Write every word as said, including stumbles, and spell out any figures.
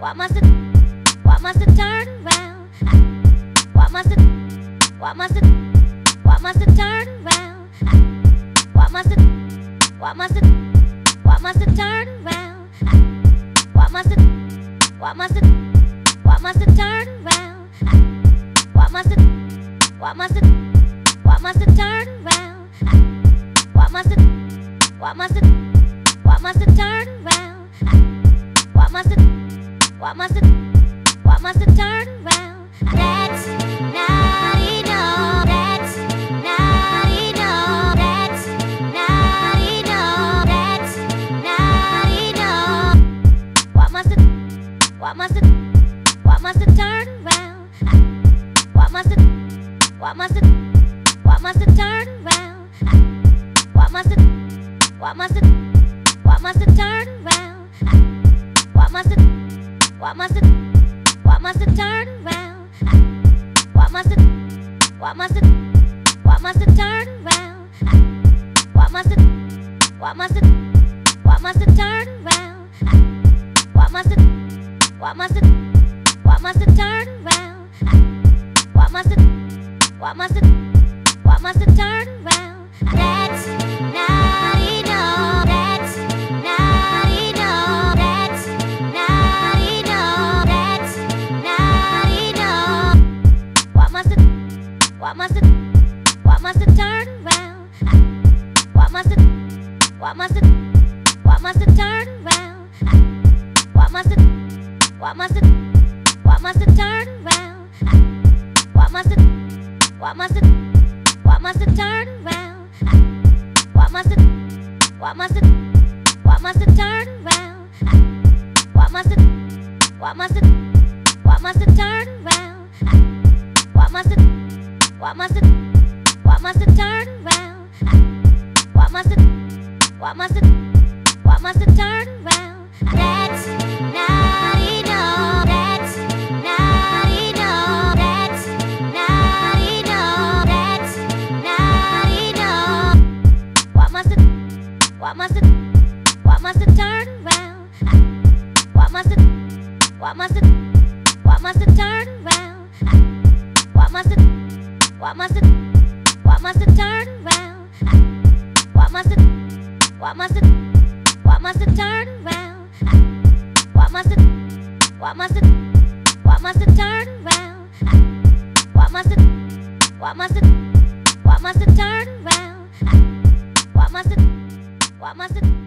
What must it, what must it turn round? What must it, what must it, what must it turn round? What must it, what must it, what must it turn round? What must it, what must it, what must it turn round? What must it, what must it, what must it turn round? What must it, what must it, what must it turn round? What must it, what must it, what must it turn round? That's not enough. That's not enough. That's not enough. That's not enough. What must it, what must it, what must it turn round? What must it, what must it, what must it turn round? What must it, what must it, what must it turn round? What must it, what must it, what must it turn round? What must it, what must it, what must it turn round? What must it, what must it, what must it turn round? What must it, what must it, what must it turn round? What must it, what must it, what must it turn round? That's not enough. That's not enough. That's not enough. That's not enough. What must it, what must it, what must it turn round? What must it, what must it, what must it turn round? What must it, what must it, what must it turn round? What must it, what must it, what must it turn round? What must it, what must it, what must it turn round? What must it, what must it, what must it turn round? What must it, what must it, what must it turn round? What must it, what must it, what must it turn round? That's not enough. That's not enough. That's not enough. That's not enough. What must it, what must it, what must it turn round? What must it, what must it, what must it turn round? What must it, what must it, what must it turn round? What must it, what must it, what must it turn round? What must it, what must it, what must it turn round? What must it, what must it, what must it turn round? What must it, what must it